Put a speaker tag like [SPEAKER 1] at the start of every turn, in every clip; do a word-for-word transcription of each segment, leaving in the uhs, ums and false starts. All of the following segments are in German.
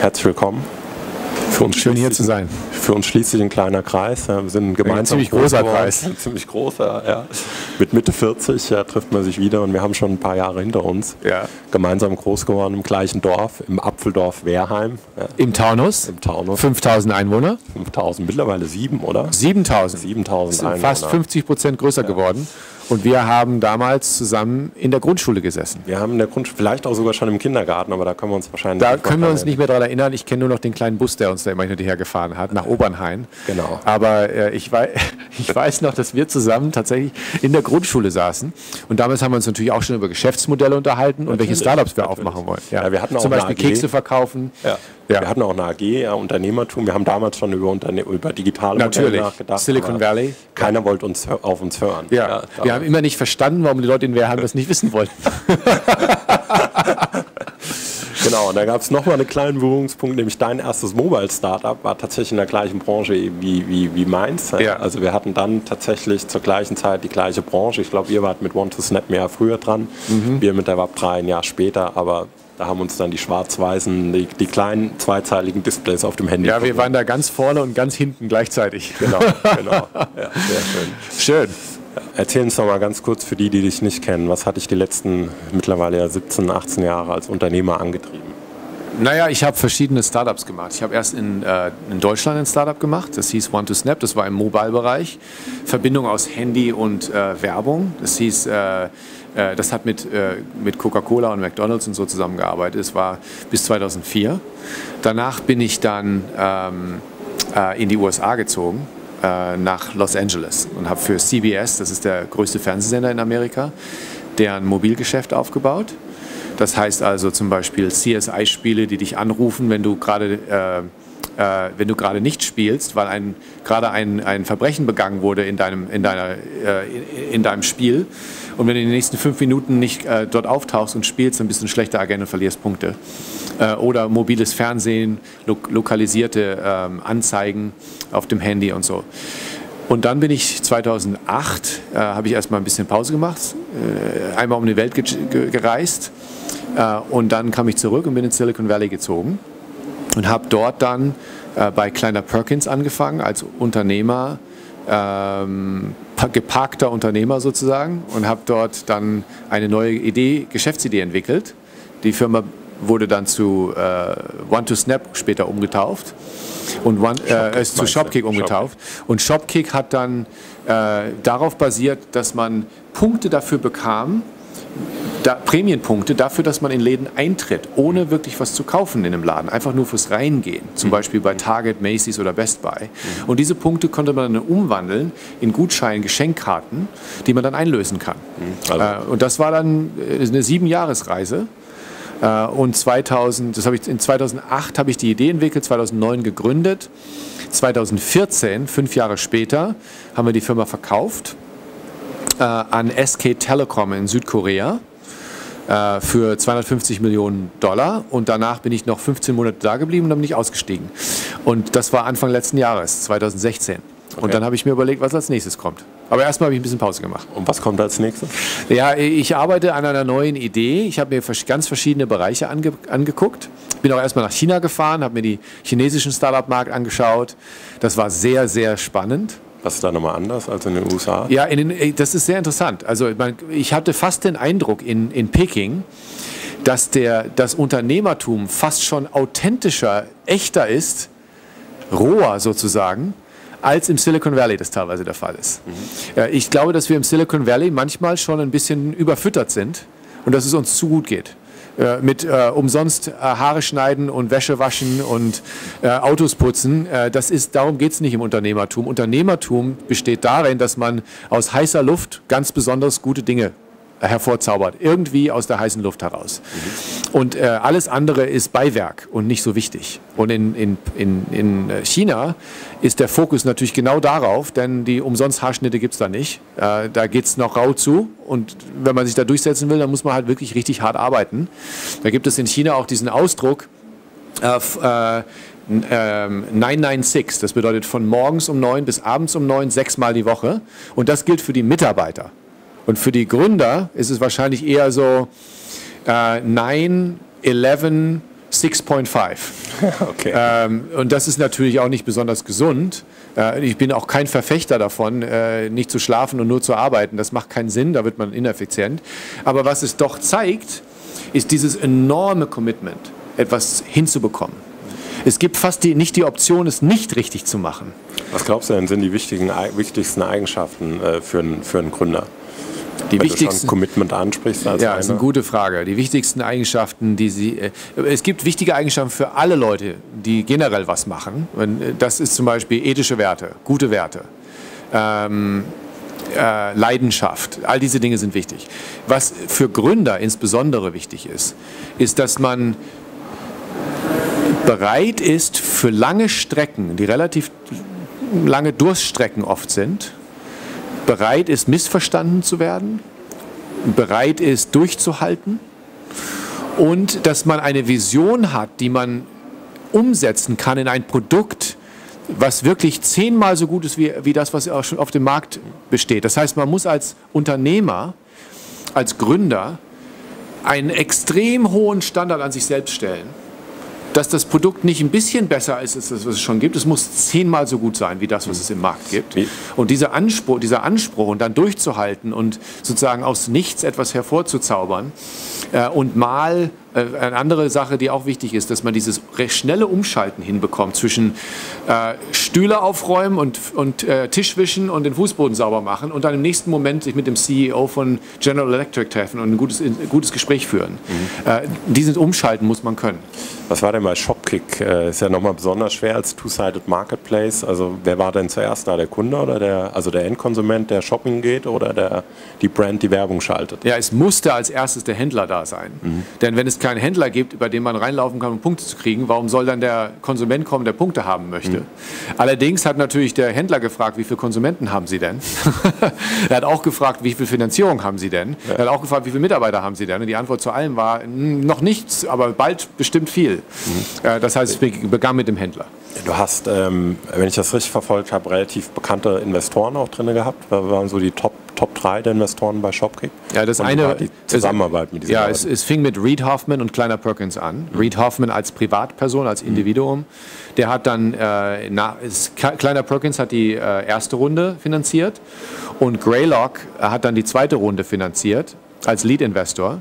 [SPEAKER 1] Herzlich willkommen.
[SPEAKER 2] Für uns schön hier zu sein.
[SPEAKER 1] Für uns schließt sich ein kleiner Kreis. Wir sind gemeinsam
[SPEAKER 2] ein ziemlich großer geworden. Kreis.
[SPEAKER 1] Ein ziemlich großer, ja. Mit Mitte vierzig ja, trifft man sich wieder und wir haben schon ein paar Jahre hinter uns.
[SPEAKER 2] Ja.
[SPEAKER 1] Gemeinsam groß geworden im gleichen Dorf, im Apfeldorf Wehrheim. Ja.
[SPEAKER 2] Im Taunus?
[SPEAKER 1] Im Taunus.
[SPEAKER 2] fünftausend Einwohner?
[SPEAKER 1] fünftausend, mittlerweile sieben, oder?
[SPEAKER 2] siebentausend.
[SPEAKER 1] siebentausend Einwohner.
[SPEAKER 2] Fast fünfzig Prozent größer ja. geworden. Und wir haben damals zusammen in der Grundschule gesessen.
[SPEAKER 1] Wir haben in der Grundschule, vielleicht auch sogar schon im Kindergarten, aber da können wir uns wahrscheinlich
[SPEAKER 2] Da
[SPEAKER 1] nicht
[SPEAKER 2] können wir uns nicht mehr daran erinnern. Ich kenne nur noch den kleinen Bus, der uns da immer hinterher gefahren hat, nach Obernhain.
[SPEAKER 1] Genau.
[SPEAKER 2] Aber äh, ich, weiß, ich weiß noch, dass wir zusammen tatsächlich in der Grundschule saßen. Und damals haben wir uns natürlich auch schon über Geschäftsmodelle unterhalten und welche Startups wir natürlich aufmachen wollen. Ja.
[SPEAKER 1] Ja, wir hatten auch
[SPEAKER 2] Zum Beispiel
[SPEAKER 1] eine A G.
[SPEAKER 2] Kekse verkaufen.
[SPEAKER 1] Ja. Ja. Wir hatten auch eine A G, ja, Unternehmertum. Wir haben damals schon über, Unterne über digitale
[SPEAKER 2] Natürlich.
[SPEAKER 1] Modelle nachgedacht.
[SPEAKER 2] Silicon Valley.
[SPEAKER 1] Keiner wollte uns auf uns hören.
[SPEAKER 2] Ja. Ja, wir haben immer nicht verstanden, warum die Leute in Wehrheim das nicht wissen wollten.
[SPEAKER 1] Genau, und da gab es nochmal einen kleinen Berührungspunkt, nämlich dein erstes Mobile-Startup war tatsächlich in der gleichen Branche wie, wie, wie meins.
[SPEAKER 2] Ja.
[SPEAKER 1] Also wir hatten dann tatsächlich zur gleichen Zeit die gleiche Branche. Ich glaube, ihr wart mit one to snap mehr früher dran, mhm. wir mit der W A P drei ein Jahr später, aber da haben uns dann die schwarz-weißen, die, die kleinen zweizeiligen Displays auf dem Handy.
[SPEAKER 2] Ja, wir waren da ganz vorne und ganz hinten gleichzeitig.
[SPEAKER 1] Genau, genau. Ja, sehr schön.
[SPEAKER 2] Schön.
[SPEAKER 1] Erzähl uns doch mal ganz kurz für die, die dich nicht kennen, was hat dich die letzten mittlerweile ja siebzehn, achtzehn Jahre als Unternehmer angetrieben?
[SPEAKER 2] Naja, ich habe verschiedene Startups gemacht. Ich habe erst in, äh, in Deutschland ein Startup gemacht, das hieß one to snap, das war im Mobile-Bereich. Verbindung aus Handy und äh, Werbung. Das hieß, äh, äh, das hat mit, äh, mit Coca-Cola und McDonald's und so zusammengearbeitet. Das war bis zweitausendvier. Danach bin ich dann ähm, äh, in die U S A gezogen, äh, nach Los Angeles und habe für C B S, das ist der größte Fernsehsender in Amerika, deren Mobilgeschäft aufgebaut. Das heißt also zum Beispiel C S I-Spiele, die dich anrufen, wenn du gerade äh, äh, wenn du gerade nicht spielst, weil ein, gerade ein, ein Verbrechen begangen wurde in deinem, in, deiner, äh, in, in deinem Spiel. Und wenn du in den nächsten fünf Minuten nicht äh, dort auftauchst und spielst, dann bist du ein schlechter Agent und verlierst Punkte. Äh, oder mobiles Fernsehen, lo lokalisierte ähm, Anzeigen auf dem Handy und so. Und dann bin ich zweitausendacht, äh, habe ich erstmal ein bisschen Pause gemacht, äh, einmal um die Welt ge ge gereist äh, und dann kam ich zurück und bin in Silicon Valley gezogen und habe dort dann äh, bei Kleiner Perkins angefangen als Unternehmer, ähm, geparkter Unternehmer sozusagen, und habe dort dann eine neue Idee, Geschäftsidee entwickelt. Die Firma wurde dann zu äh, one to snap später umgetauft. Und one, äh, ist zu Shopkick umgetauft. Shopkick. Und Shopkick hat dann äh, darauf basiert, dass man Punkte dafür bekam, da, Prämienpunkte dafür, dass man in Läden eintritt, ohne wirklich was zu kaufen in einem Laden, einfach nur fürs Reingehen, zum mhm. Beispiel bei Target, Macy's oder Best Buy. Mhm. Und diese Punkte konnte man dann umwandeln in Gutschein, Geschenkkarten, die man dann einlösen kann. Mhm. Also. Äh, und das war dann eine Siebenjahresreise. Und zweitausend, das habe ich, in zweitausendacht habe ich die Idee entwickelt, zweitausendneun gegründet. zweitausendvierzehn, fünf Jahre später, haben wir die Firma verkauft äh, an S K Telecom in Südkorea äh, für zweihundertfünfzig Millionen Dollar. Und danach bin ich noch fünfzehn Monate da geblieben und dann bin ich ausgestiegen. Und das war Anfang letzten Jahres, zweitausendsechzehn. Okay. Und dann habe ich mir überlegt, was als nächstes kommt. Aber erstmal habe ich ein bisschen Pause gemacht.
[SPEAKER 1] Und was kommt als nächstes?
[SPEAKER 2] Ja, ich arbeite an einer neuen Idee. Ich habe mir ganz verschiedene Bereiche ange angeguckt. Bin auch erstmal nach China gefahren, habe mir die chinesischen Startup-Markt angeschaut. Das war sehr, sehr spannend.
[SPEAKER 1] Was ist da nochmal anders als in den U S A?
[SPEAKER 2] Ja, in den, das ist sehr interessant. Also ich hatte fast den Eindruck in, in Peking, dass der, das Unternehmertum fast schon authentischer, echter ist, roher sozusagen, als im Silicon Valley das teilweise der Fall ist. Mhm. Ich glaube, dass wir im Silicon Valley manchmal schon ein bisschen überfüttert sind und dass es uns zu gut geht. Äh, mit äh, umsonst äh, Haare schneiden und Wäsche waschen und äh, Autos putzen. Äh, das ist, darum geht es nicht im Unternehmertum. Unternehmertum besteht darin, dass man aus heißer Luft ganz besonders gute Dinge hervorzaubert, irgendwie aus der heißen Luft heraus. Mhm. Und äh, alles andere ist Beiwerk und nicht so wichtig. Und in, in, in, in China ist der Fokus natürlich genau darauf, denn die umsonst Haarschnitte gibt es da nicht. Äh, da geht es noch rau zu und wenn man sich da durchsetzen will, dann muss man halt wirklich richtig hart arbeiten. Da gibt es in China auch diesen Ausdruck, äh, äh, neun neun sechs, das bedeutet von morgens um neun bis abends um neun, sechsmal die Woche. Und das gilt für die Mitarbeiter. Und für die Gründer ist es wahrscheinlich eher so äh, neun, elf, sechs Komma fünf.
[SPEAKER 1] Okay.
[SPEAKER 2] Ähm, und das ist natürlich auch nicht besonders gesund. Äh, ich bin auch kein Verfechter davon, äh, nicht zu schlafen und nur zu arbeiten. Das macht keinen Sinn, da wird man ineffizient. Aber was es doch zeigt, ist dieses enorme Commitment, etwas hinzubekommen. Es gibt fast die, nicht die Option, es nicht richtig zu machen.
[SPEAKER 1] Was glaubst du denn, sind die wichtigen, wichtigsten Eigenschaften äh, für, einen, für einen Gründer?
[SPEAKER 2] Die
[SPEAKER 1] Wenn
[SPEAKER 2] wichtigsten,
[SPEAKER 1] du schon Commitment ansprichst. Als
[SPEAKER 2] ja,
[SPEAKER 1] eine.
[SPEAKER 2] ist eine gute Frage. Die wichtigsten Eigenschaften, die Sie, äh, es gibt wichtige Eigenschaften für alle Leute, die generell was machen. Das ist zum Beispiel ethische Werte, gute Werte, ähm, äh, Leidenschaft. All diese Dinge sind wichtig. Was für Gründer insbesondere wichtig ist, ist, dass man bereit ist für lange Strecken, die relativ lange Durststrecken oft sind, bereit ist, missverstanden zu werden, bereit ist, durchzuhalten und dass man eine Vision hat, die man umsetzen kann in ein Produkt, was wirklich zehnmal so gut ist wie, wie das, was auch schon auf dem Markt besteht. Das heißt, man muss als Unternehmer, als Gründer einen extrem hohen Standard an sich selbst stellen, dass das Produkt nicht ein bisschen besser ist als das, was es schon gibt. Es muss zehnmal so gut sein, wie das, was es im Markt gibt. Und dieser Anspruch, dieser Anspruch und dann durchzuhalten und sozusagen aus nichts etwas hervorzuzaubern äh, und mal äh, eine andere Sache, die auch wichtig ist, dass man dieses recht schnelle Umschalten hinbekommt zwischen äh, Stühle aufräumen und, und äh, Tisch wischen und den Fußboden sauber machen und dann im nächsten Moment sich mit dem C E O von General Electric treffen und ein gutes, ein gutes Gespräch führen. Mhm. Äh, dieses Umschalten muss man können.
[SPEAKER 1] Was war denn bei Shopkick? Äh, ist ja nochmal besonders schwer als Two-Sided Marketplace. Also wer war denn zuerst da, der Kunde oder der, also der Endkonsument, der shopping geht oder der, die Brand, die Werbung schaltet?
[SPEAKER 2] Ja, es musste als erstes der Händler da sein. Mhm. Denn wenn es keinen Händler gibt, über den man reinlaufen kann, um Punkte zu kriegen, warum soll dann der Konsument kommen, der Punkte haben möchte? Mhm. Allerdings hat natürlich der Händler gefragt, wie viele Konsumenten haben Sie denn? Er hat auch gefragt, wie viel Finanzierung haben Sie denn? Ja. Er hat auch gefragt, wie viele Mitarbeiter haben Sie denn? Und die Antwort zu allem war, noch nichts, aber bald bestimmt viel. Mhm. Das heißt, es begann mit dem Händler.
[SPEAKER 1] Du hast, ähm, wenn ich das richtig verfolgt habe, relativ bekannte Investoren auch drin gehabt. Was waren so die Top, Top drei der Investoren bei Shopkick?
[SPEAKER 2] Ja, das
[SPEAKER 1] und
[SPEAKER 2] eine,
[SPEAKER 1] die Zusammenarbeit mit diesen
[SPEAKER 2] Ja,
[SPEAKER 1] Leuten.
[SPEAKER 2] es, es fing mit Reid Hoffman und Kleiner Perkins an. Mhm. Reid Hoffman als Privatperson, als Individuum. Der hat dann, äh, na, ist, Kleiner Perkins hat die äh, erste Runde finanziert und Greylock hat dann die zweite Runde finanziert als Lead-Investor.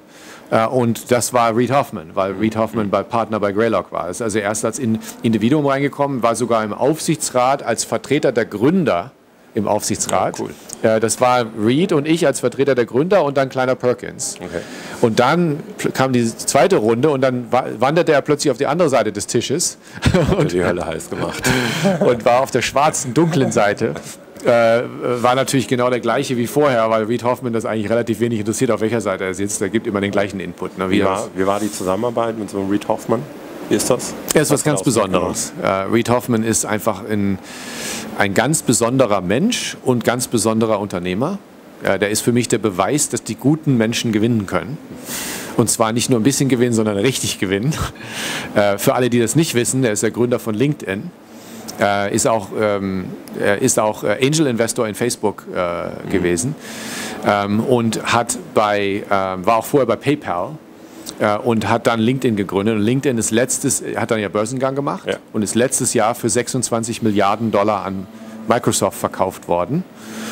[SPEAKER 2] Und das war Reid Hoffman, weil Reid Hoffman bei Partner bei Greylock war. Er ist also erst als Individuum reingekommen, war sogar im Aufsichtsrat als Vertreter der Gründer im Aufsichtsrat. Ja, cool. Das war Reid und ich als Vertreter der Gründer und dann Kleiner Perkins. Okay. Und dann kam die zweite Runde und dann wanderte er plötzlich auf die andere Seite des Tisches.
[SPEAKER 1] Und die Hölle heiß gemacht.
[SPEAKER 2] Und war auf der schwarzen, dunklen Seite. Äh, war natürlich genau der gleiche wie vorher, weil Reid Hoffman das eigentlich relativ wenig interessiert, auf welcher Seite er sitzt. Er gibt immer den gleichen Input. Ne, wie,
[SPEAKER 1] wie, war, wie war die Zusammenarbeit mit so einem Reid Hoffman? Wie ist das?
[SPEAKER 2] Er ist was, was ganz Besonderes. Äh, Reid Hoffman ist einfach ein, ein ganz besonderer Mensch und ganz besonderer Unternehmer. Äh, der ist für mich der Beweis, dass die guten Menschen gewinnen können. Und zwar nicht nur ein bisschen gewinnen, sondern richtig gewinnen. Äh, für alle, die das nicht wissen, er ist der Gründer von LinkedIn. Äh, ist auch, ähm, ist auch Angel Investor in Facebook äh, mhm. gewesen ähm, und hat bei, äh, war auch vorher bei PayPal äh, und hat dann LinkedIn gegründet. Und LinkedIn ist letztes, hat dann ja Börsengang gemacht ja. und ist letztes Jahr für sechsundzwanzig Milliarden Dollar an Microsoft verkauft worden.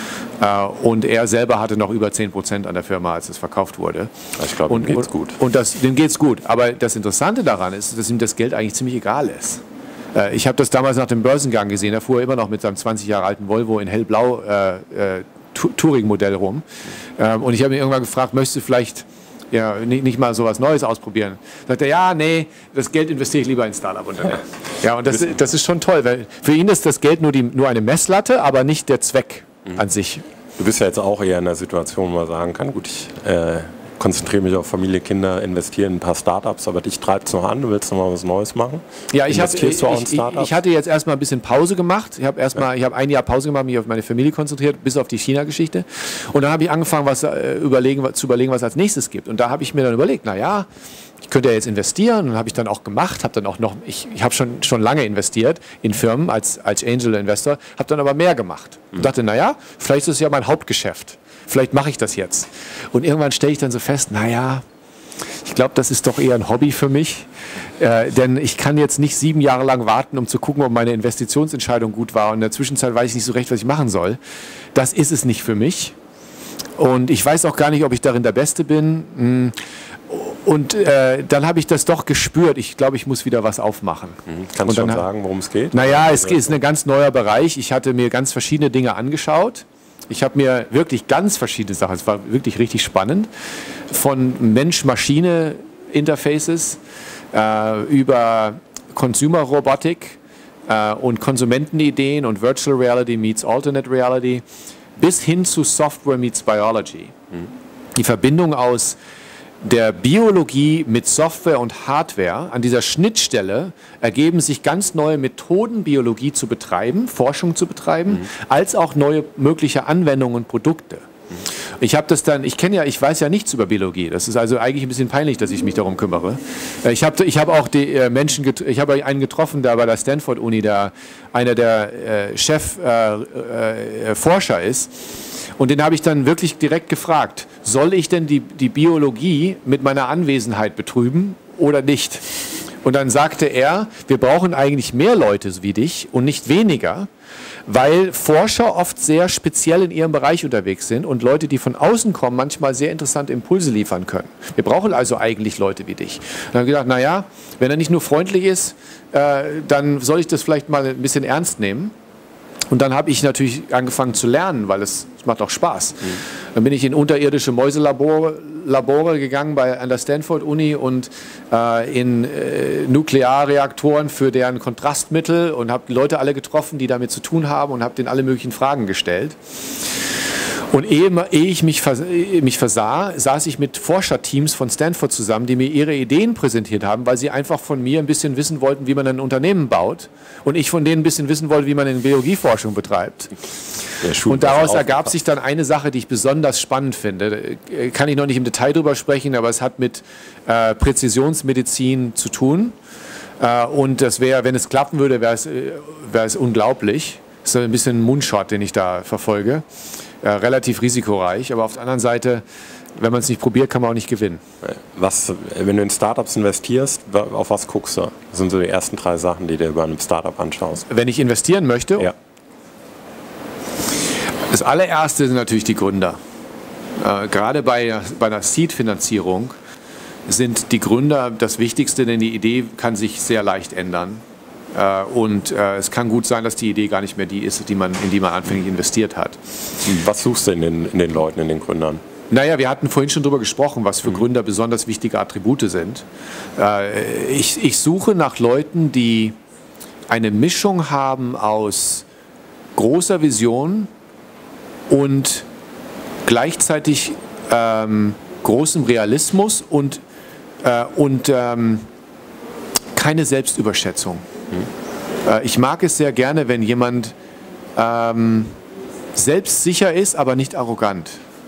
[SPEAKER 2] Uh, und er selber hatte noch über zehn Prozent an der Firma, als es verkauft wurde.
[SPEAKER 1] Ich glaube, ihm geht's gut.
[SPEAKER 2] Und das, dem geht's gut. Aber das Interessante daran ist, dass ihm das Geld eigentlich ziemlich egal ist. Uh, ich habe das damals nach dem Börsengang gesehen. Er fuhr immer noch mit seinem zwanzig Jahre alten Volvo in hellblau äh, äh, Touring-Modell rum. Ähm, und ich habe ihn irgendwann gefragt, möchtest du vielleicht ja, nicht, nicht mal so was Neues ausprobieren? Sagt er, ja, nee, das Geld investiere ich lieber in Startup-Unternehmen. Ja, und das, das ist schon toll, weil für ihn ist das Geld nur, die, nur eine Messlatte, aber nicht der Zweck an sich.
[SPEAKER 1] Du bist ja jetzt auch eher in der Situation, wo man sagen kann, gut, ich äh, konzentriere mich auf Familie, Kinder, investiere in ein paar Startups, aber dich treibt es noch an, du willst noch mal was Neues machen?
[SPEAKER 2] Ja, ich, hab, ich, ich, ich hatte jetzt erstmal ein bisschen Pause gemacht. Ich habe erstmal, ich habe ein Jahr Pause gemacht, mich auf meine Familie konzentriert, bis auf die China-Geschichte. Und dann habe ich angefangen, was, äh, überlegen, zu überlegen, was als nächstes gibt. Und da habe ich mir dann überlegt, naja, ich könnte ja jetzt investieren und habe ich dann auch gemacht, habe dann auch noch, ich, ich habe schon, schon lange investiert in Firmen als, als Angel Investor, habe dann aber mehr gemacht und dachte, naja, vielleicht ist es ja mein Hauptgeschäft, vielleicht mache ich das jetzt. Und irgendwann stelle ich dann so fest, naja, Ich glaube, das ist doch eher ein Hobby für mich, äh, denn ich kann jetzt nicht sieben Jahre lang warten, um zu gucken, ob meine Investitionsentscheidung gut war und in der Zwischenzeit weiß ich nicht so recht, was ich machen soll. Das ist es nicht für mich und ich weiß auch gar nicht, ob ich darin der Beste bin. Und äh, dann habe ich das doch gespürt. Ich glaube, ich muss wieder was aufmachen.
[SPEAKER 1] Mhm. Kannst du schon sagen, worum es geht?
[SPEAKER 2] Naja, es ist ein ganz neuer Bereich. Ich hatte mir ganz verschiedene Dinge angeschaut. Ich habe mir wirklich ganz verschiedene Sachen, es war wirklich richtig spannend, von Mensch-Maschine-Interfaces äh, über Consumer-Robotik äh, und Konsumentenideen und Virtual Reality meets Alternate Reality bis hin zu Software meets Biology. Mhm. Die Verbindung aus der Biologie mit Software und Hardware, an dieser Schnittstelle ergeben sich ganz neue Methoden, Biologie zu betreiben, Forschung zu betreiben, mhm. als auch neue mögliche Anwendungen und Produkte. Mhm. Ich habe das dann, ich kenne ja, ich weiß ja nichts über Biologie. Das ist also eigentlich ein bisschen peinlich, dass ich mich darum kümmere. Ich habe ich hab auch die äh, Menschen, ich habe einen getroffen, der bei der Stanford-Uni, der einer der äh, Chefforscher äh, äh, ist. Und den habe ich dann wirklich direkt gefragt, soll ich denn die, die Biologie mit meiner Anwesenheit betrüben oder nicht? Und dann sagte er, wir brauchen eigentlich mehr Leute wie dich und nicht weniger, weil Forscher oft sehr speziell in ihrem Bereich unterwegs sind und Leute, die von außen kommen, manchmal sehr interessante Impulse liefern können. Wir brauchen also eigentlich Leute wie dich. Und dann habe ich gedacht, naja, wenn er nicht nur freundlich ist, äh, dann soll ich das vielleicht mal ein bisschen ernst nehmen. Und dann habe ich natürlich angefangen zu lernen, weil es, es macht auch Spaß. Mhm. Dann bin ich in unterirdische Mäuselabore Labore gegangen bei, an der Stanford-Uni und äh, in äh, Nuklearreaktoren für deren Kontrastmittel und habe die Leute alle getroffen, die damit zu tun haben und habe denen alle möglichen Fragen gestellt. Und ehe, ehe ich mich, vers mich versah, saß ich mit Forscherteams von Stanford zusammen, die mir ihre Ideen präsentiert haben, weil sie einfach von mir ein bisschen wissen wollten, wie man ein Unternehmen baut. Und ich von denen ein bisschen wissen wollte, wie man eine Biologieforschung betreibt. Und daraus ergab sich dann eine Sache, die ich besonders spannend finde. Kann ich noch nicht im Detail drüber sprechen, aber es hat mit äh, Präzisionsmedizin zu tun. Äh, und das wäre, wenn es klappen würde, wäre es, wäre es unglaublich. Das ist ein bisschen ein Moonshot, den ich da verfolge. Äh, relativ risikoreich, aber auf der anderen Seite, wenn man es nicht probiert, kann man auch nicht gewinnen.
[SPEAKER 1] Was, wenn du in Startups investierst, auf was guckst du? Das sind so die ersten drei Sachen, die du über einem Startup anschaust.
[SPEAKER 2] Wenn ich investieren möchte?
[SPEAKER 1] Ja.
[SPEAKER 2] Das allererste sind natürlich die Gründer. Äh, gerade bei, bei einer Seed-Finanzierung sind die Gründer das Wichtigste, denn die Idee kann sich sehr leicht ändern. Äh, und äh, es kann gut sein, dass die Idee gar nicht mehr die ist, die man, in die man anfänglich investiert hat.
[SPEAKER 1] Was suchst du in den, in den Leuten, in den Gründern?
[SPEAKER 2] Naja, wir hatten vorhin schon darüber gesprochen, was für mhm. Gründer besonders wichtige Attribute sind. Äh, ich, ich suche nach Leuten, die eine Mischung haben aus großer Vision und gleichzeitig ähm, großem Realismus und, äh, und ähm, keine Selbstüberschätzung. Mhm. Äh, ich mag es sehr gerne, wenn jemand ähm, selbstsicher ist, aber nicht arrogant.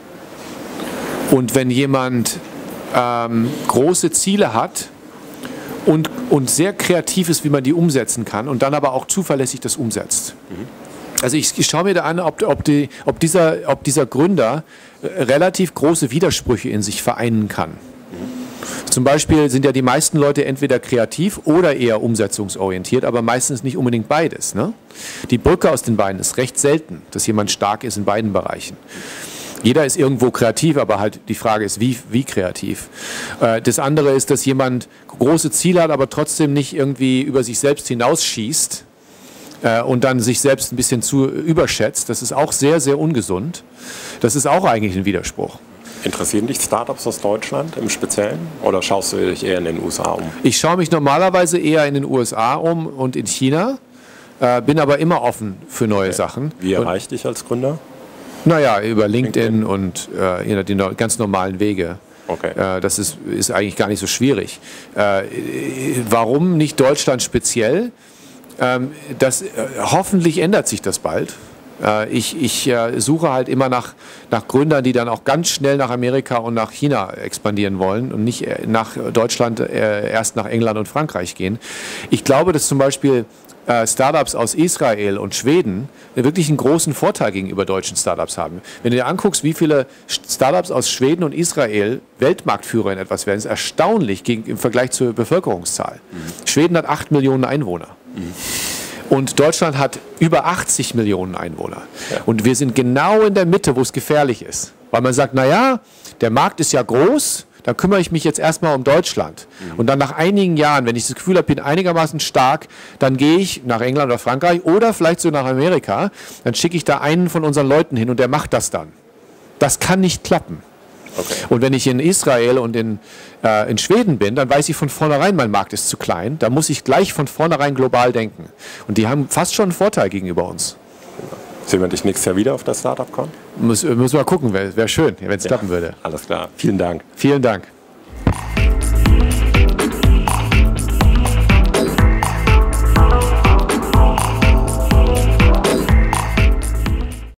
[SPEAKER 2] Und wenn jemand ähm, große Ziele hat und, und sehr kreativ ist, wie man die umsetzen kann und dann aber auch zuverlässig das umsetzt. Mhm. Also ich, ich schaue mir da an, ob, ob, die, ob, dieser, ob dieser Gründer relativ große Widersprüche in sich vereinen kann. Mhm. Zum Beispiel sind ja die meisten Leute entweder kreativ oder eher umsetzungsorientiert, aber meistens nicht unbedingt beides. Ne? Die Brücke aus den beiden ist recht selten, dass jemand stark ist in beiden Bereichen. Jeder ist irgendwo kreativ, aber halt die Frage ist, wie, wie kreativ. Das andere ist, dass jemand große Ziele hat, aber trotzdem nicht irgendwie über sich selbst hinausschießt und dann sich selbst ein bisschen zu überschätzt. Das ist auch sehr, sehr ungesund. Das ist auch eigentlich ein Widerspruch.
[SPEAKER 1] Interessieren dich Startups aus Deutschland im Speziellen oder schaust du dich eher in den U S A um?
[SPEAKER 2] Ich schaue mich normalerweise eher in den U S A um und in China, bin aber immer offen für neue okay. Sachen.
[SPEAKER 1] Wie erreicht dich als Gründer?
[SPEAKER 2] Naja, über LinkedIn, LinkedIn. und äh, die ganz normalen Wege.
[SPEAKER 1] Okay.
[SPEAKER 2] Äh, das ist, ist eigentlich gar nicht so schwierig. Äh, warum nicht Deutschland speziell? Ähm, das, äh, hoffentlich ändert sich das bald. Äh, ich ich äh, suche halt immer nach, nach Gründern, die dann auch ganz schnell nach Amerika und nach China expandieren wollen und nicht äh, nach Deutschland äh, erst nach England und Frankreich gehen. Ich glaube, dass zum Beispiel äh, Startups aus Israel und Schweden wirklich einen großen Vorteil gegenüber deutschen Startups haben. Wenn du dir anguckst, wie viele Startups aus Schweden und Israel Weltmarktführer in etwas werden, ist erstaunlich gegen, im Vergleich zur Bevölkerungszahl. Mhm. Schweden hat acht Millionen Einwohner. Mhm. Und Deutschland hat über achtzig Millionen Einwohner. Ja. Und wir sind genau in der Mitte, wo es gefährlich ist. Weil man sagt, naja, der Markt ist ja groß, dann kümmere ich mich jetzt erstmal um Deutschland. Mhm. Und dann nach einigen Jahren, wenn ich das Gefühl habe, bin einigermaßen stark, dann gehe ich nach England oder Frankreich oder vielleicht so nach Amerika, dann schicke ich da einen von unseren Leuten hin und der macht das dann. Das kann nicht klappen. Okay. Und wenn ich in Israel und in, äh, in Schweden bin, dann weiß ich von vornherein, mein Markt ist zu klein. Da muss ich gleich von vornherein global denken. Und die haben fast schon einen Vorteil gegenüber uns.
[SPEAKER 1] Sehen wir dich nächstes Jahr wieder auf der Startup-Con?
[SPEAKER 2] Muss, müssen wir gucken, wäre wär schön, wenn es ja, klappen würde.
[SPEAKER 1] Alles klar. Vielen Dank.
[SPEAKER 2] Vielen Dank.